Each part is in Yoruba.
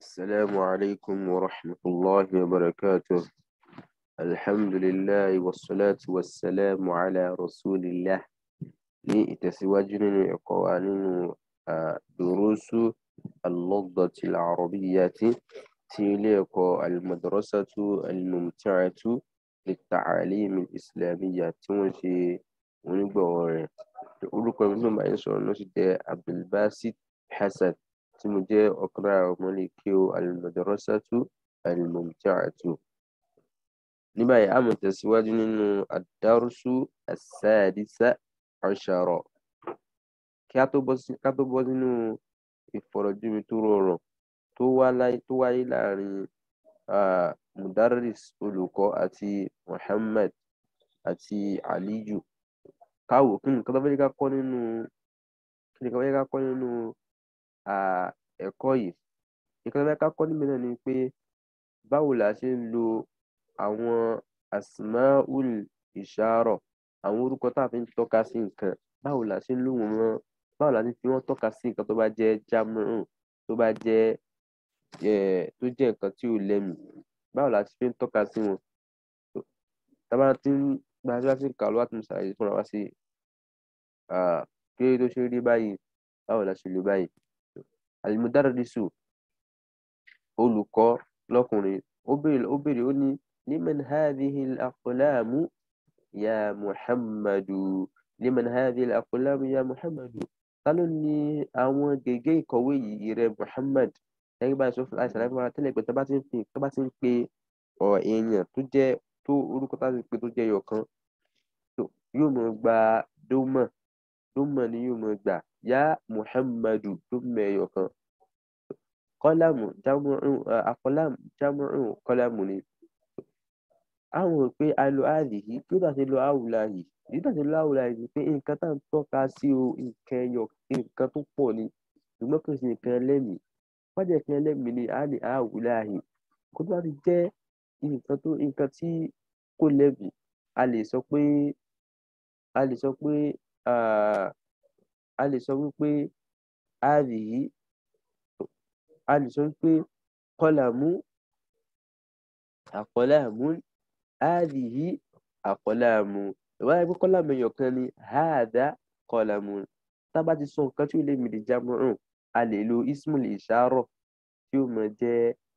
السلام عليكم ورحمة الله وبركاته. الحمد لله والصلاة والسلام على رسول الله. لتسواجنا قوانين دروس اللغة العربية تلك المدرسة الممتعة للتعاليم الإسلامية تونسي ونبغى orúkọ mi ló máa ń sọ̀rọ̀ náà sì jẹ́ Abdulbasit Hasan tí mo jẹ́ ọ̀kan lára ọmọlékéwú Al-Madrasatu Al-Mumta'atu. ní báyìí a máa tẹ̀síwájú nínú ad-darsu as-sadisa ashara. kí a tó bọ́ sínú ìfọ̀rọ̀jomitoro ọ̀rọ̀ tó wáyé láàrin mudarris olùkọ́ àti Muhammad àti Aliyu. káwò kí nǹkan tó fẹ́ ká kọ́ nínú ẹ̀kọ́ yìí. nǹkan tó fẹ́ ká kọ́ níbẹ̀ náà ni pé báwo la ṣe ń lo àwọn asmaul ishara, àwọn orúkọ tá a fi ń tọ́ka sí nǹkan, báwo la ṣe ń lò wọ́n, báwo la ṣe fi wọ́n tọ́ka sí nǹkan tó bá jẹ́ jámùrún, tó jẹ́ nǹkan tí ò lẹ́mìí, báwo la ṣe fi ń tọ́ka sí wọn. tábà tí ń gbàdúrà sí kàlọ́ àti mùsàlàyé fúnra wá sí kí ló ṣe rí báyìí, báwo la ṣe lè báyìí. Al-mudarrisu olùkọ́ lọ́kùnrin ó béèrè ó ní liman hadhihi al-aqlamu ya Muhammadu, liman hadhihi al-aqlamu ya Muhammadu, ta ló ní àwọn gègé ìkọ̀wé yìí rẹ Muhammad. ẹgbẹ́ báyìí sọ fún àìsàn láti máa tẹ́lẹ̀ pé tó bá ti ń pe èèyàn tó orúkọ tá a ti pe tó jẹ́ ẹyọ̀kan yóò mọ̀ gba dómà ni yóò mọ̀ gbà ya Muhammadu dómà ẹyọ̀kan. kọ́lámù akọ́lámù jámùrún kọ́lámù ni. àwọn pé a lo àdìyí kí ó dà sí lo àwùlà yìí, èyí dà sí lo àwùlà yìí pé nǹkan tá à ń tọ́ka sí o nǹkan tó pọ̀ ni ṣùgbọ́n kò sí nǹkan ẹlẹ́mìí. wọ́n jẹ́ nǹkan ẹlẹ́mìí ni a ní àwùlà yìí. kó tó bá ti jẹ́ nǹkan tí kò lẹ́mìí, a lè sọ wípé àdìyí, a lè sọ wípé kọ́lámù àkọ́lámù àdìyí àkọ́lámù. ìwádìí pé kọ́lámù ẹyọ̀kan ni hàdá kọ́lámù. tá a bá ti sọ nǹkan tí ò lè mìdí jámùrún, a lè lo ismul ishara tí ó mọ̀ jẹ́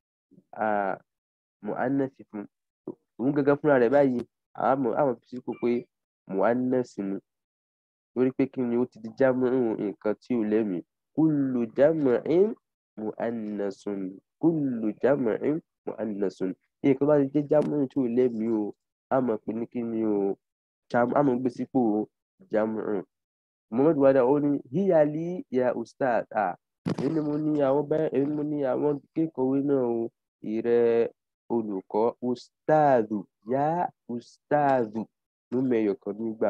mu'annas fún òun gẹ́gẹ́ fúnra rẹ̀ báyìí. àwọn fi sípò pé mu'annas ni lórí pé kí ni ó ti di jámùrún nǹkan tí ò lẹ́mìí. kullu jam'in mu'annasun, kullu jam'in mu'annasun. nǹkan bá ti jẹ́ jámùrún tí ò lẹ́mìí o, a mọ̀ pé ní kí ni o, a mọ̀ gbé sípò jámùrún. Muhammad wada ó ní híyàlí ya ustaz, èmi mo ní àwọn kékòwé náà o ìrẹ olùkọ́. ustazu ya ustazu ló mẹ́yọ̀ kan nígbà.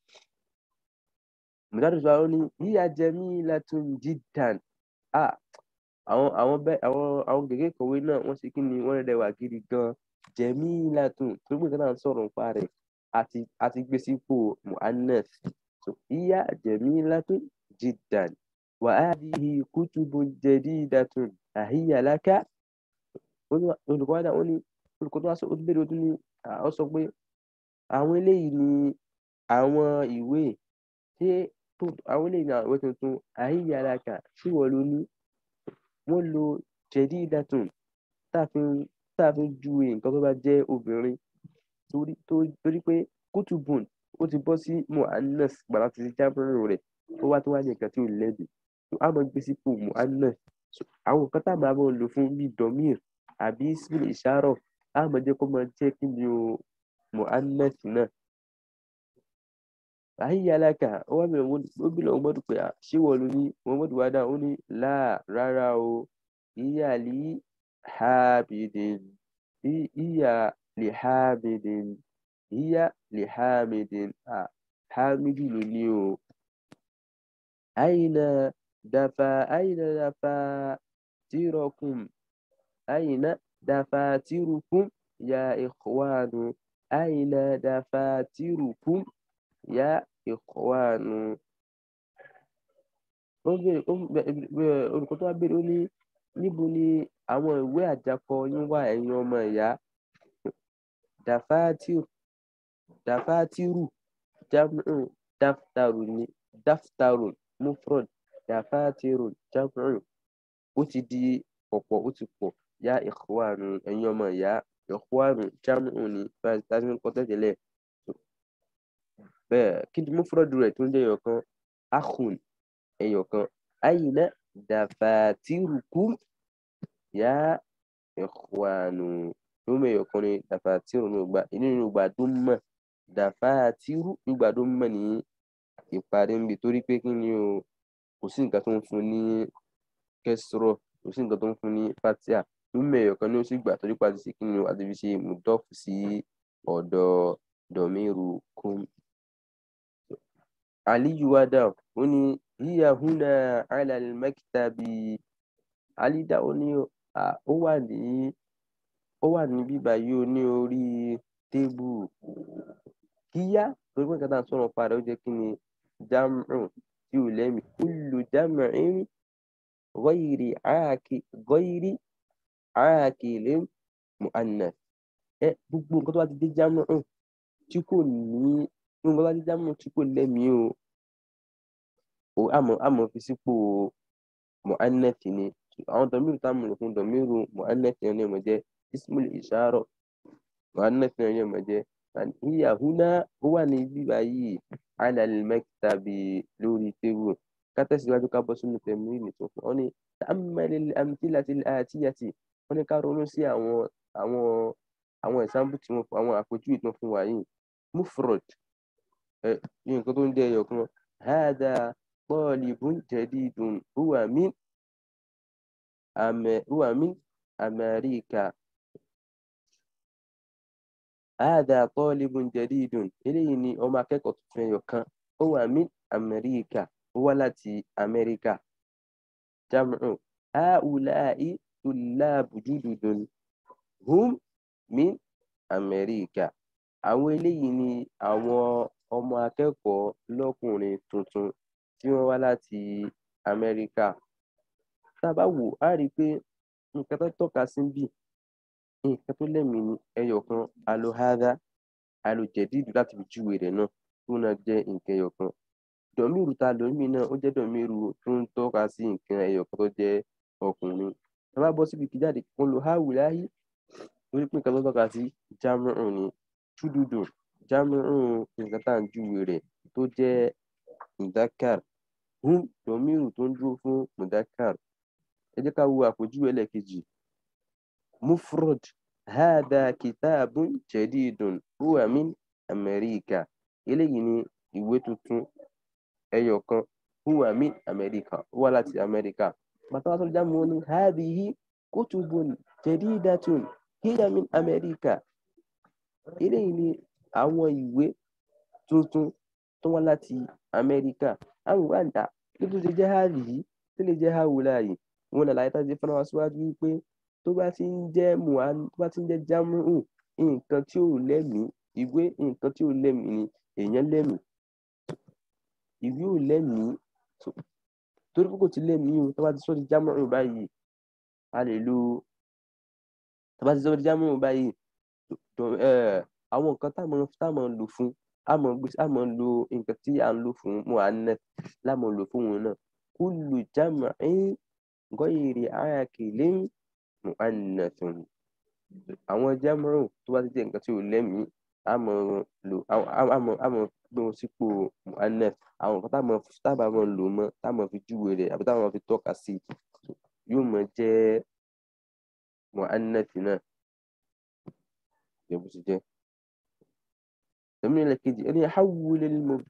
mudarris wa ó ní hiya jamilatun jiddan. àwọn gègé ìkọ̀wé náà wọ́n ṣe kí ni, wọ́n rẹwà gidi gan. jamilatun tó gbé nǹkan náà sọ̀rọ̀ nípa rẹ̀ àti gbé sípò mu'annas. hiya jamilatun jiddan wa hadhihi kutubun jadidatun ahiya laka. olùkọ́ wádà ó ní olùkọ́ tó wá sọ ó béèrè ó tún ní ó sọ pé àwọn eléyìí ni àwọn ìwé tuntun ahiya laka tí wọ́n lò ní. wọ́n lo jadidatun tá a fi júwe nǹkan tó bá jẹ́ obìnrin torí pé kutubun ó ti bọ́ sí mu'annas gbàrà ti jábọ̀rún rẹ̀ ó wá tó wá ní nǹkan tí ò lẹ́bi tó a máa gbé sípò mu'annas. àwọn nǹkan tá a máa lò fún bíi domir àbí ismul ishara a máa jẹ́ kó máa jẹ́ kí ni o mu'annas náà. ahiya laka ó wá bẹ̀rẹ̀ ó bí lọ́wọ́ mọ́dù pé ṣé wọ́n ló ní. Muhammadu wada ó ní láà rárá o, hiya li habidin, hiya li habidin, hiya li hamidin. hamidu ló ní o. aina dafatirukum, aina dafatirukum ya ikhwanu, aina dafatirukum ya ikhwanu. olùkọ́ tó wá béèrè ó ní níbo ni àwọn ìwé àjákọ yín wà ẹ̀yin ọmọ ìyá dafatiru jam'u daftarun mufrad dafatiru jam'u ó ti di ọ̀pọ̀ ó ti pọ̀ ya ikhwanu ẹ̀yin ọmọ ìyá ikhwanu jam'u ni tani ń kọ́ tẹ́tẹ́lẹ̀ bẹ́ẹ̀ kí ni mufrad rẹ̀ tó ń jẹ́ ẹyọ̀kan akhun ẹyọ̀kan ayna dafatirukum ya ikhwanu tó mẹ́yọ̀kan ni dafatiru nínú ìgbà tó mọ̀ dafatiru nígbà tó mọ̀ ní ìparí níbi torí pé kí ni o kò sí nǹkan tó ń fún ní kẹsìrọ̀ kò sí nǹkan tó ń fún ní fatia tó mẹ́yọ̀kan ní ó sì gbà torí pàṣẹ sí kí ni o àti fi ṣe mùdọ́fù sí ọ̀dọ̀ dọ̀míru kum. Aliyu wada ó ní hiya huna ala al-maktabi alida ó ní ó wà ní bíbá yìí ó ní orí tébù kíyá torí pé nǹkan tá à ń sọ̀rọ̀ padà ó jẹ́ kí ni jam'u tí ò lẹ́mí kullu jam'in ghayri aakilin mu'annath gbogbo nǹkan tó bá ti dé jam'u tí kò ní gbogbo nǹkan tó bá ti dé jam'u tí kò lẹ́mí o àmọ́ fi sípò mu'annath ni àwọn dọ̀míru tá a mọ̀ lò fún dọ̀míru mu'annath yẹn ní ọmọ jẹ́ ismul ishara mu'annath yẹn ní ọmọ jẹ́ hiya huna ó wà ní bíbá yìí ala al-maktabi lórí tébù kátẹ́síwájú ká bọ́ sínú tẹ̀mí nìkan fún ọ ní ta'ammal al-amthilati al-atiyati wọ́n ní ká ronú sí àwọn example tí wọ́n fún àwọn àpèjúwe tí wọ́n fún wa yìí mufrad nǹkan tó ń jẹ́ ẹyọ̀kan hada talibun jadidun huwa min Amẹ́ríkà هذا طالب جديد eléyìí ni ọmọ akẹ́kọ̀ọ́ tuntun ẹyọ̀kan ó wà ní Amẹ́ríkà ó wá láti Amẹ́ríkà jam'u haula'i tullabu jududun hum min Amẹ́ríkà àwọn eléyìí ni àwọn ọmọ akẹ́kọ̀ọ́ lọ́kùnrin tuntun tí wọ́n wá láti Amẹ́ríkà tá a bá wò á rí i pé nǹkan tó tọ́ka sí bí nǹkan tó lẹ́mìí ni ẹyọ̀kan alohada alojẹ̀dídù láti fi júwe rẹ̀ náà tó náà jẹ́ nǹkan ẹyọ̀kan dọ̀míru ta lómi náà ó jẹ́ dọ̀míru tó ń tọ́ka sí nǹkan ẹyọ̀kan tó jẹ́ ọkùnrin tá a bá bọ́ síbi kíjáde kan lo haulahi torí pé nǹkan tó tọ́ka sí jam'u ni ṣúdùdù jam'u nǹkan tá à ń júwe rẹ̀ tó jẹ́ mudakar dọ̀míru tó ń dúró fún mudakar ẹ jẹ́ ká wo àpèjúwe ẹlẹ́ẹ̀kejì mufrad hada kitabun jadidun huwa min Amẹ́ríkà eléyìí ni ìwé tuntun ẹyọ̀kan huwa min Amẹ́ríkà ó wá láti Amẹ́ríkà bàtà wà tó jámù wọn ni hadihi kutubun jadidatun hiya min Amẹ́ríkà eléyìí ni àwọn ìwé tuntun tó wá láti Amẹ́ríkà àwọn ìwé àdá nítorí tó jẹ́ hadihi tó lè jẹ́ haulayi wọn là láyé tá a ti fọ́nà wá síwájú wípé tó bá ti ń jẹ́ jámù nǹkan tí ò lẹ́mìí ìwé nǹkan tí ò lẹ́mìí ni èèyàn lẹ́mìí ìwé ò lẹ́mìí torí pé kò ti lẹ́mìí o tó bá ti sọ di jámù báyìí a lè lo tó bá ti sọ di jámù báyìí àwọn nǹkan tá a máa lò fún a máa lo nǹkan tí à ń lò fún mu'annath láàmú lò fún wọn náà kullu jam'in ghayri aakilin mu'annathun àwọn jámọ̀rò tó bá ti jẹ́ nǹkan tí ò lẹ́mìí a mọ̀ gbé wọn sípò mu'annath àwọn nǹkan tábà mọ̀ lò mọ́ táwọn fi júwe rẹ̀ àbí táwọn fi tọ́ka sí yóò mọ̀ jẹ́ mu'annath náà bó ti jẹ́. التمرين الكيجي يعني حول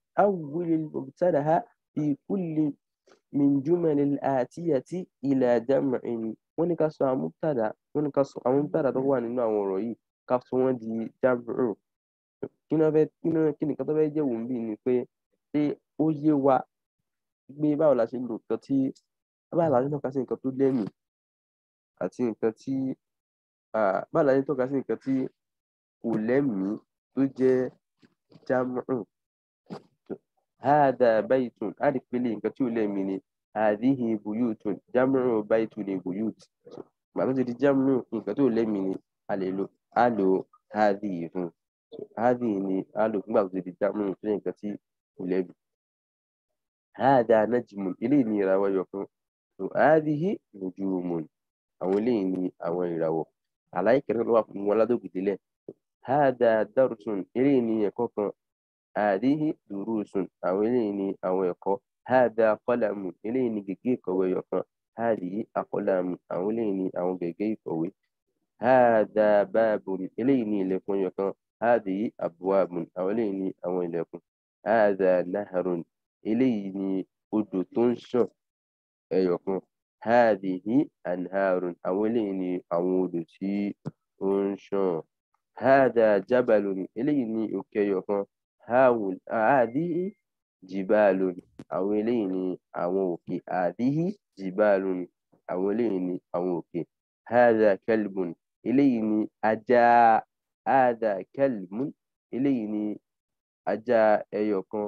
المبتدأ في كل من جمل الآتية إلى جمع wọ́n ní ká sọ àwọn mubtada tó wà nínú àwọn ọ̀rọ̀ yìí ká sọ wọ́n di jam'u kí nìkan tó fẹ́ jẹ́ wò ń bì ni pé ṣé ó yé wa pé báwo la ṣe lò nǹkan tí báwo la ṣe tọ́ka sí nǹkan tó lẹ́mìí àti nǹkan tí báwo la ṣe tọ́ka sí nǹkan tí kò lẹ́mìí tó jẹ́ jam'u hada baytun á rí pélé nǹkan tí ò lẹ́mìí ni هذه بيوت جمع بيت بيوت ما تجي جمع nǹkan tó lẹ́mìí ni a lè lo هذه fún هذه ni a lò nígbà tó ti di jmع tó jẹ́ nǹkan tí kò lẹ́mìí. هذا نجم eléyìí ni ìràwọ̀ ẹyọ kan so هذه نجوم àwọn eléyìí ni àwọn ìràwọ̀ àlàyé kẹrin ló wà fún wọn ládòkè délẹ̀. هذا درس eléyìí ni ẹ̀kọ́ kan هذه دروس àwọn eléyìí ni àwọn ẹ̀kọ́. هذا قلم eléyìí ni gègé ìkọ̀wé ẹyọ kan. هذه أقلام àwọn eléyìí ni àwọn gègé ìkọ̀wé. هذا باب eléyìí ni ilẹ̀kùn ẹyọ kan. هذه أبواب àwọn eléyìí ni àwọn ilẹ̀kùn. هذا نهر eléyìí ni odò tó ń ṣàn ẹyọ kan. هذه أنهار àwọn eléyìí ni àwọn odò tí ó ń ṣàn. هذا جبل eléyìí ni òkè ẹyọ kan. هذه جبال àwọn eléyìí ni àwọn òkè. هذه جبال àwọn eléyìí ni àwọn òkè. هذا كلب eléyìí ni ajá. هذا كلب eléyìí ni ajá ẹyọ kan.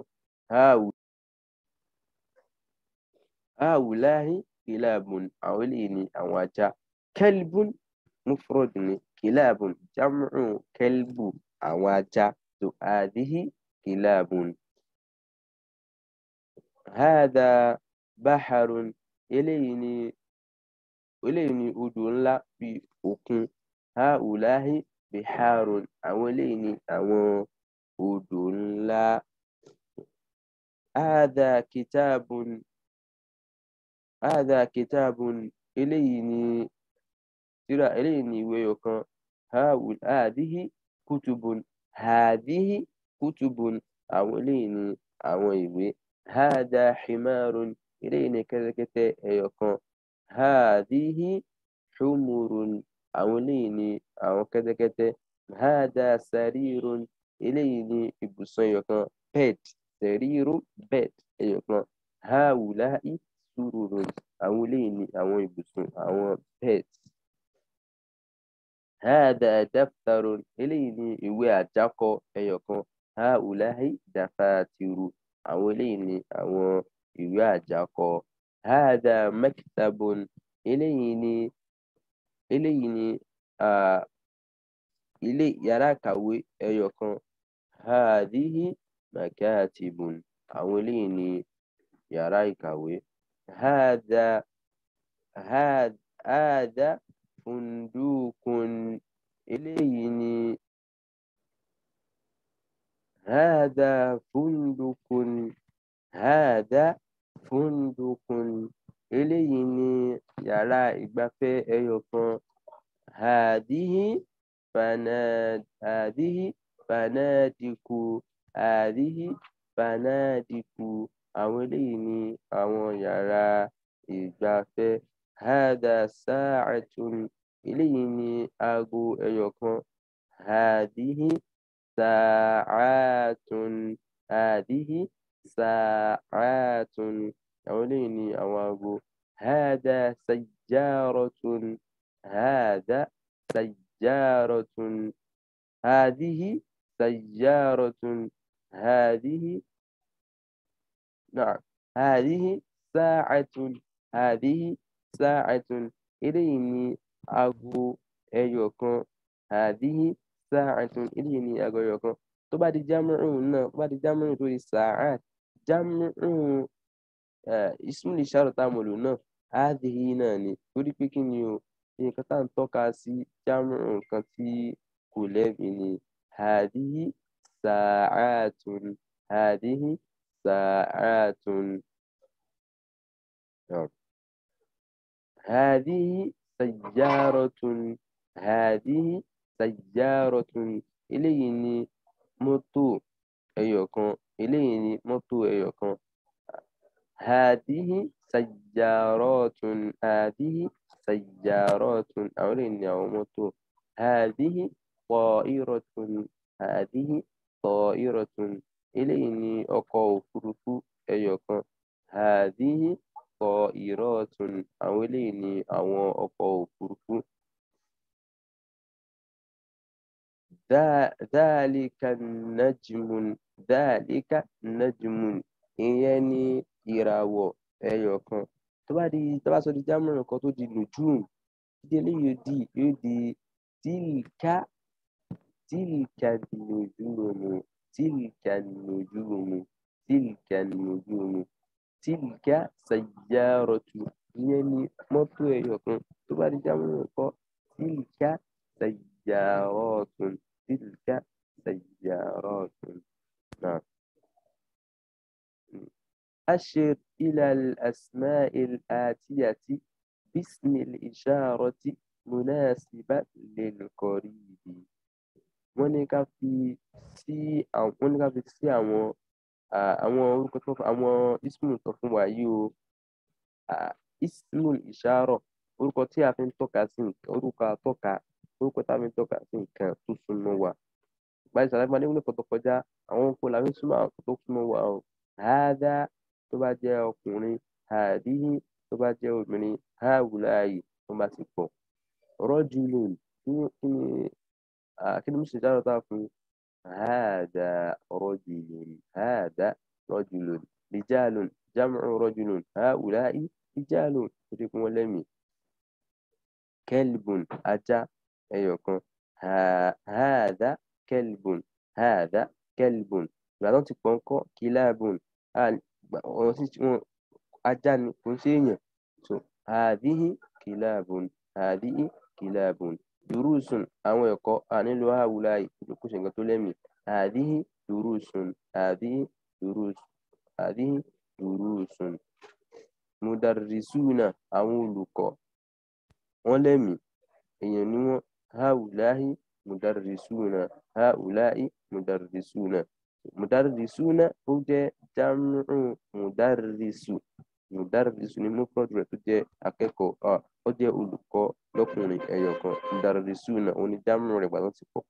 هؤلاء كلاب àwọn eléyìí ni àwọn ajá. كلب مفرد ni كلاب جمع كلب àwọn ajá. so هذه كلاب. هذا بحر eléyìí ni odò ńlá bí òkun. هؤلاء بحار àwọn eléyìí ni àwọn odò ńlá. هذا كتاب eléyìí ni tírà eléyìí ni ìwé ẹyọ kan. هذه كتب هذه كتب àwọn eléyìí ni àwọn ìwé. هذا حمار eléyìí ni kẹ́tẹ́kẹ́tẹ́ ẹyọ kan. هذه حمر àwọn eléyìí ni àwọn kẹ́tẹ́kẹ́tẹ́. هذا سرير eléyìí ni ibùsùn ẹyọ kan. bed سرير bed ẹyọ kan. هؤلاء سرر àwọn eléyìí ni àwọn ibùsùn àwọn bed. هذا دفتر eléyìí ni ìwé àjákọ ẹyọ kan. هؤلاء دفاتر àwọn eléyìí ni àwọn ìwé àjákọ. هذا مكتب eléyìí ni ilé yàrá ìkàwé ẹyọ kan. هذه مكاتب àwọn eléyìí ni yàrá ìkàwé. هذا فندق eléyìí ni هذا فندق eléyìí ni yàrá ìgbafẹ́ ẹyọ kan. هذه فنادق àwọn eléyìí ni àwọn yàrá ìgbafẹ́. هذا ساعة eléyìí ni aago ẹyọ kan. هذه ساعات àwọn eléyìí ni àwọn aago. هذا سيارة هذه سيارة نعم. هذه ساعة eléyìí ni aago ẹyọ kan. هذه ساعة eléyìí ni aago ẹyọ kan. tó bá di jámùrù tó di sàáàt jámùrù ismul ishara tá a mọ̀ lò náà هذه náà ni torí pé kí ni o nǹkan tá à ń tọ́ka sí jámùrù nǹkan tí kò lẹ́mìí ni. هذه ساعات هذه ساعات. هذه سيارة eléyìí ni mọ́tò ẹyọ kan. هذه سيارات àwọn eléyìí ni àwọn mọ́tò. هذه طائرة eléyìí ni ọkọ̀ òfurufú ẹyọ kan. هذه طائرات àwọn eléyìí ni àwọn ọkọ̀ òfurufú. ذلك نجم ìyẹn ni ìràwọ̀ ẹyọ kan. Tó bá sọ di jámù nǹkan tó di nùjúùm, dídé eléyìí yóò di tílíkà nùjúùmù, tílíkà nùjúùmù, tílíkà nùjúùmù, tílíkà sayyaratu, ìyẹn ni mọ́tò ẹyọ kan. Tó bá di jámù nǹkan, tílíkà sayyaratun, tílíkà sayyaratun. náà. أشر إلى الأسماء الآتية باسم الإشارة مناسبة للقريب. wọ́n ní ká fi sí àwọn orúkọ tó àwọn ismul tó fún wa yìí o. Ismul ìṣàrọ̀, orúkọ tí a fi ń tọ́ka sí nǹkan, orúkọ tí a fi ń tọ́ka sí nǹkan tó súnmọ́ wa. Báyìí sàlẹ̀ máa ní wọ́n tó kọjá àwọn orúkọ làwọn súnmọ́ àwọn tó súnmọ́ wa o. Hádá tó bá jẹ́ ọkùnrin, hàdíhì tó bá jẹ́ obìnrin, háwùláyì tó bá ti pọ̀. Rọ́jùlùn kí ni mo ṣe dára tá fún hádá rọ́jùlùn, hádá rọ́jùlùn. Rìjálùn jámù rọ́jùlùn, háwùláyì rìjálùn tó ti kún wọn lẹ́mìí. Kẹ́lbùn ajá ẹyọ kan, hádá kẹ́lbùn, hádá kẹ́lbùn. Ìgbà tó ti pọ̀ ńkọ́ kíláàbùn, ajá ni kò ń ṣe èèyàn. So hàdíhì kìláàbùn, hàdíhì kìláàbùn. Durusun àwọn ẹ̀kọ́ nílò háwùláyì kò ṣe nǹkan tó lẹ́mìí. Hàdíhì durusun, hàdíhì durusun. Mudarrisuna àwọn olùkọ́ wọ́n lẹ́mìí, èèyàn ni wọ́n. Háwùláyì mudarrisuna, háwùláyì mudarrisuna. Mudarrisuna ó jẹ́ jámù mudarrisu. Mudarrisu ni mufrad rẹ̀ tó jẹ́ akẹ́kọ̀ọ́, ó jẹ́ olùkọ́ lọ́kùnrin ẹyọ kan. Mudarrisuna ó ní jámù rẹ̀ gbàdán ti pọ̀.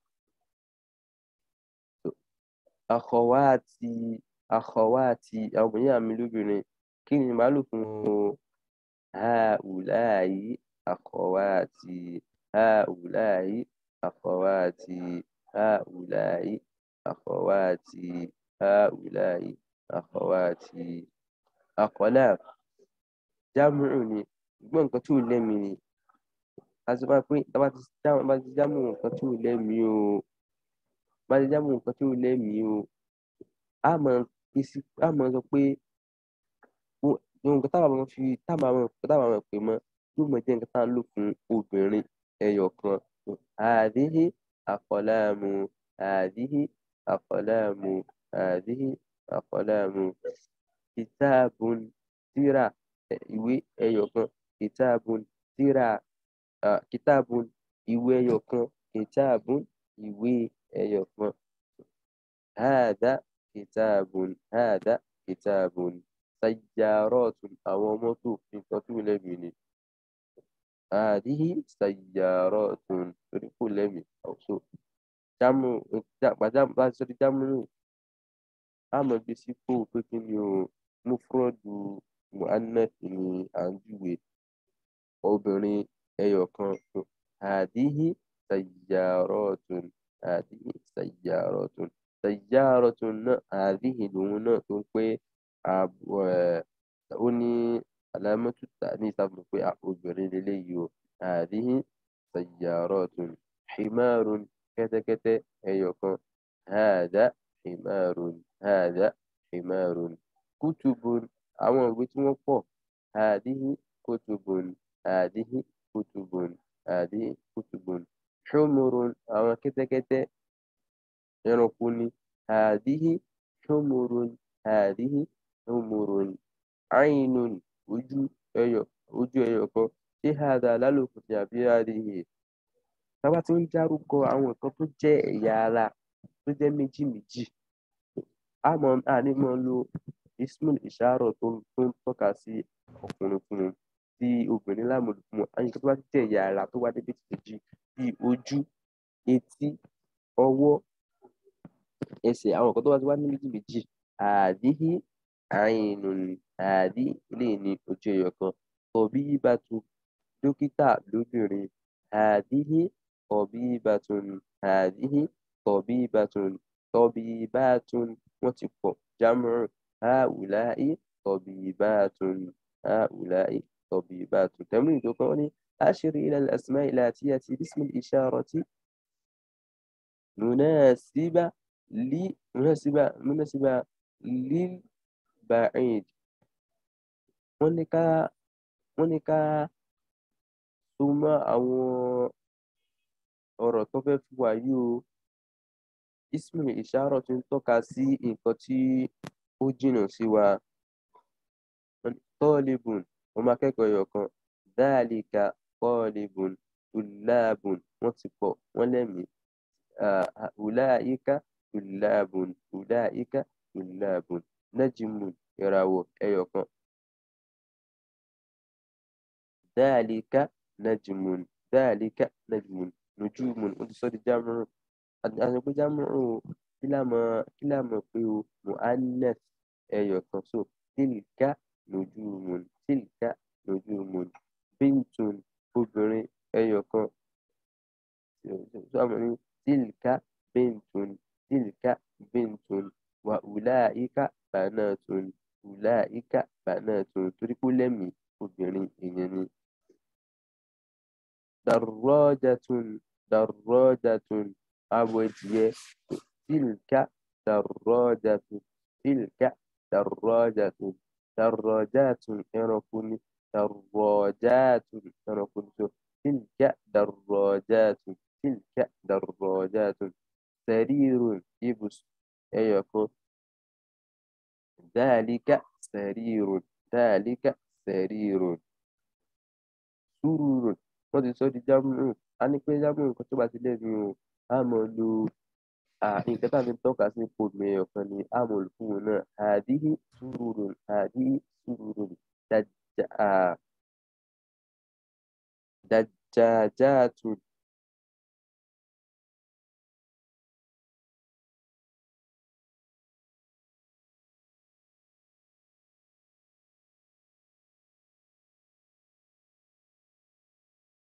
Akhawati àwọn obìnrin àmì lóbìnrin kí ni màá lò fún o? Haulayi akhawati, haulayi akhawati, haulayi akhawati, haulayi akhawati. Akhlaq jámù ni ṣùgbọ́n nǹkan tí ò lẹ́mìí ni. A ti bá pé bá ti jámù nǹkan tí ò lẹ́mìí o, bá ti jámù nǹkan tí ò lẹ́mìí o, a máa sọ pé nǹkan táwa máa pè mọ́ yóò máa jẹ́ nǹkan tá à ń lò fún obìnrin ẹyọ kan. Hàdíhì aqlamu, hàdíhì aqlamu, hàdíhì aqlamu. Kitabun tírà ìwé ẹyọ kan. Kitabun tírà, kitabun ìwé ẹyọ kan. Kitabun ìwé ẹyọ kan. Hádá kitabun, hádá kitabun. Sayyaratun àwọn mọ́tò nǹkan tó lẹ́mìí ni. Hádíhì sayyaratun torí kò lẹ́mìí. Jámù bá ti sọ di jámù nù, a mọ̀ gbé sípò pé kí ni o. Mufradu muannath ni à ń júwe obìnrin ẹyọ kan. Hàdíhì sayyaratun, hàdíhì sayyaratun. Sayyaratun náà hàdíhì lòun náà tó ń pé ó ní alámọ́tò ní ìsàmù pé obìnrin lélẹ́yìí o. Hàdíhì sayyaratun. Himarun kẹ́tẹ́kẹ́tẹ́ ẹyọ kan. Hádá himarun, hádá himarun. Kutubun àwọn ìwé tí wọ́n pọ̀. Hàdíhì kutubun, hàdíhì kutubun, hàdíhì kutubun. Humurun àwọn kẹ́tẹ́kẹ́tẹ́ ẹranko ni. Hàdíhì humurun, hàdíhì humurun. Ainun ojú ẹyọ kan. Ṣé hádá lálòkù ni àbí hàdíhì? Tábà tí ń dárúkọ àwọn nǹkan tó jẹ́ ẹ̀yà ara tó jẹ́ méjì méjì, a ní mọ́ lo ismul ìṣàrọ̀ tó ń tọ́ka sí ọkùnrin fún un, tí obìnrin lámòlù fún un. Àyíká tó bá jẹ́ ẹ̀yà ara tó wá dé méjì méjì bíi ojú, etí, ọwọ́, ẹsẹ̀, àwọn nǹkan tó bá ti wá ní méjì méjì. Hàdíhì ainun, hàdí ilé ní ojú ẹyọ kan. Tabibatu dókítà lóbìnrin. Hàdíhì tabibatun, hàdíhì tabibatun. Tabibatun wọ́n ti pọ̀. Jámù háwùláyì tabibatun, هؤلاء طبيبات. تمرين كوني أشر إلى الأسماء الآتية باسم الإشارة مناسبة مناسبة للبعيد. ونكا ونكا ثم أو ọ̀rọ̀ tó fẹ́ fún wa yìí o ismul ishara tó ń tọ́ka sí nǹkan tí ó jìnnà sí wa. Talibun ọmọ akẹ́kọ̀ọ́ ẹyọ kan, dhalika talibun, tullabun wọ́n ti pọ̀ wọ́n lẹ́mìí, ulaika tullabun, ulaika tullabun, najmun ìràwọ̀ ẹyọ kan, dhalika najmun, dhalika najmun, nujumun wọ́n ti sọ di jámùrù. Àti pé jámùrù kí la mọ̀ pé o mu'annath ẹyọ kan, so tilka nujumun, tilka nujumun, bintun obìnrin ẹyọ kan, so àmọ́ ní tilka bintun, tilka bintun, wa ulaika banatun, ulaika banatun torí pé ó lẹ́mìí obìnrin èèyàn ni. Darajatun, darajatun àwọ̀ ẹ̀dìyẹ, tilka darajatun, tilka darajatun, darajatun ẹranko ni, darajatun ẹranko ni, so tilka darajatun, tilka darajatun, sarirun ibùsùn ẹyọ kan, dhalika sarirun, dhalika sarirun, sururun wọ́n ti sọ di jámùrù. A ní pé jámùrù nǹkan tó bá ti lẹ́nu o a mọ̀ lo nǹkan tá a fi ń tọ́ka sí ipò mi ọ̀kan ni a mọ̀ lò fún wọn náà. Hadihi sururun, hadihi sururun, dajjajatun